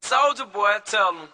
Soulja Boy, tell him.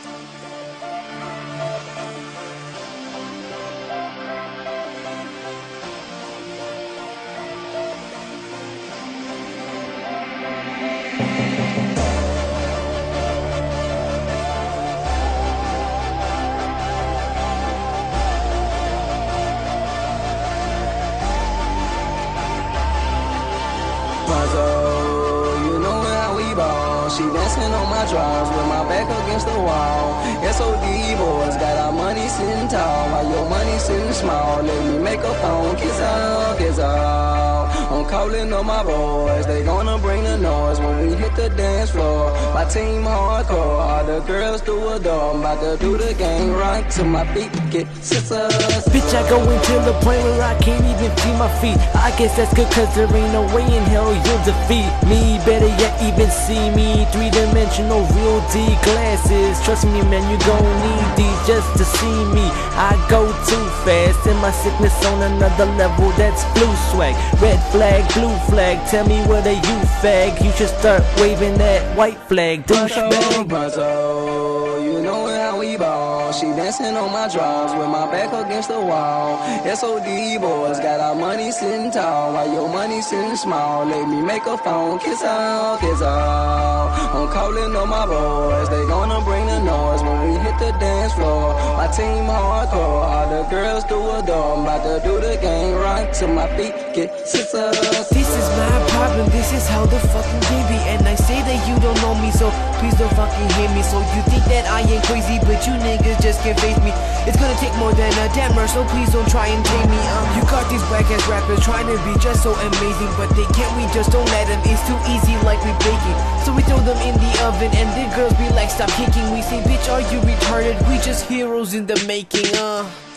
You know how we ball. She dancing on my drawers with my back against the wall. SOD boys got our money sitting tall while your money sitting small. Let me make a phone, kiss out, kiss out. I'm calling on my boys, they gonna bring the noise when we hit the dance floor. My team hardcore, all the girls do adore. I'm about to do the gang right till my feet get scissors. Bitch, I go until the point where I can't even feel my feet. I guess that's good cause there ain't no way in hell you'll defeat me. Better yet even see me, three-dimensional real D glasses. Trust me man, you gon' need these just to see me. I go too fast and my sickness on another level, that's blue swag. Red flag, blue flag, tell me what are you fag. You should start waving that white flag, douchebag. You know how we ball. She dancing on my drawers with my back against the wall. SOD boys got our money sitting tall while your money sitting small. Let me make a phone, kiss out, kiss out. I'm calling on my boys, they gonna bring the noise when we hit the dance floor. My team hardcore, all the girls do adore. I'm about to do the gang right till my feet get scissors. This is my problem, this is how the fucking game be. And I say that you don't know me, so please don't fucking hear me. So you think that I ain't crazy, but you niggas just can't face me. It's gonna take more than a dammer, so please don't try and tame me. You got these whack ass rappers trying to be just so amazing, but they can't, we just don't let them. It's too easy like we baking, so we throw them in the oven and the girls be like stop kicking. We say bitch are you retarded, we just heroes in the making.